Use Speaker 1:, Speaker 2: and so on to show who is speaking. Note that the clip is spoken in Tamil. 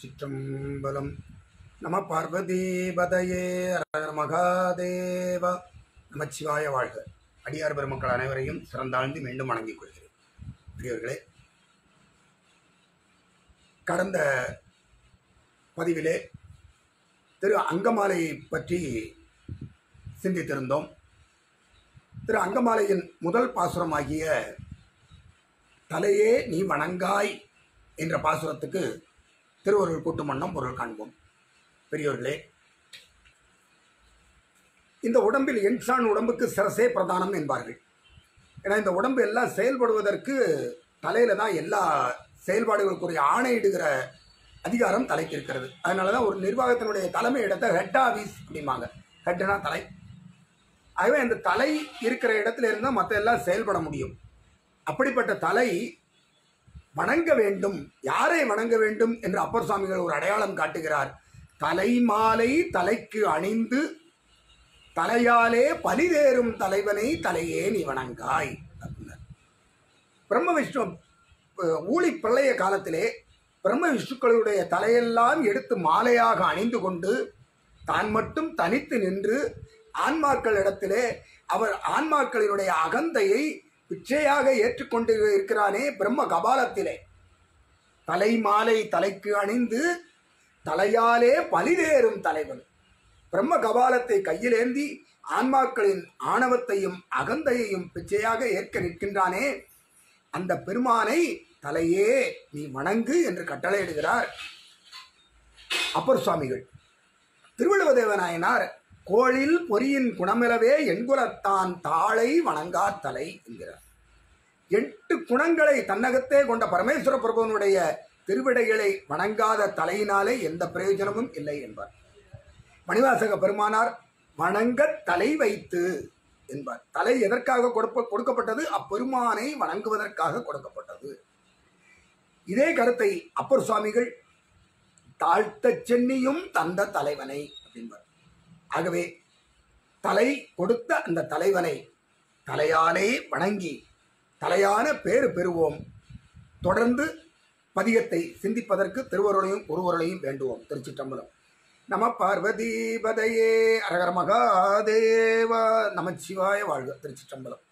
Speaker 1: திருச்சிற்றம்பலம். நம பார்வதீபதையே அரகர மகாதேவ. நமச்சிவாய வாழ்க. அடியார் பெருமக்கள் அனைவரையும் சிறந்தாழ்ந்து மீண்டும் வணங்கிக் கொள்கிறேன். பெரியவர்களே, கடந்த பதிவிலே திரு அங்கமாலை பற்றி சிந்தித்திருந்தோம். திரு அங்கமாலையின் முதல் பாசுரமாகிய தலையே நீ வணங்காய் என்ற பாசுரத்துக்கு திருவருள் கூட்டும் வண்ணம் பொருள் காண்போம். பெரியோர்களே, இந்த உடம்பில் இன்சான் உடம்புக்கு சிரசே பிரதானம் என்பார்கள். ஏன்னா இந்த உடம்பு எல்லாம் செயல்படுவதற்கு தலையில தான் எல்லா செயல்பாடுகளுக்குரிய ஆணையிடுகிற அதிகாரம் தலைக்கு இருக்கிறது. அதனால தான் ஒரு நிர்வாகத்தினுடைய தலைமை இடத்தை ஹெட் ஆஃபீஸ் அப்படிம்பாங்க. ஹெட்னா தலை. ஆகவே அந்த தலை இருக்கிற இடத்துல இருந்தால் மற்ற எல்லாம் செயல்பட முடியும். அப்படிப்பட்ட தலை வணங்க வேண்டும். யாரை வணங்க வேண்டும் என்று அப்பர் சுவாமிகள் ஒரு அடையாளம் காட்டுகிறார். தலை மாலை தலைக்கு அணிந்து தலையாலே பலிதேறும் தலைவனை தலையே நீ வணங்காய் அப்படின்னார். பிரம்ம விஷ்ணு ஊழி பிரளய காலத்திலே பிரம்ம விஷ்ணுக்களுடைய தலையெல்லாம் எடுத்து மாலையாக அணிந்து கொண்டு தான் மட்டும் தனித்து நின்று ஆன்மாக்களிடத்திலே அவர் ஆன்மாக்களினுடைய அகந்தையை பிச்சையாக ஏற்றுக்கொண்டு இருக்கிறானே பிரம்ம கபாலத்திலே. தலை மாலை தலைக்கு அணிந்து தலையாலே பலிதேறும் தலைவன் பிரம்ம கபாலத்தை கையிலேந்தி ஆன்மாக்களின் ஆணவத்தையும் அகந்தையையும் பிச்சையாக ஏற்க நிற்கின்றானே, அந்த பெருமானை தலையே நீ வணங்கு என்று கட்டளையிடுகிறார் அப்பர் சுவாமிகள். திருவள்ளுவதேவநாயனார் கோளில் பொறியின் குணமிலவே எண்குலத்தான் தாளை வணங்கா தலை என்கிறார். 8 குணங்களை தன்னகத்தே கொண்ட பரமேஸ்வர பிரபுவனுடைய திருவிடைகளை வணங்காத தலையினாலே எந்த பிரயோஜனமும் இல்லை என்பார். மணிவாசக பெருமானார் வணங்க தலை வைத்து என்பார். தலை எதற்காக கொடுக்கப்பட்டது? அப்பெருமானை வணங்குவதற்காக கொடுக்கப்பட்டது. இதே கருத்தை அப்பர் சுவாமிகள் தாழ்த்த சென்னியும் தந்த தலைவனை அப்படின்பார். ஆகவே தலை கொடுத்த அந்த தலைவனை தலையாலே வணங்கி தலையான பேறு பெறுவோம். தொடர்ந்து பதிகத்தை சிந்திப்பதற்கு திருவருளையும் குருவருளையும் வேண்டுவோம். திருச்சிற்றம்பலம். நம பார்வதீபதையே அரகர மகாதேவ. நமச்சிவாய வாழ்க. திருச்சிற்றம்பலம்.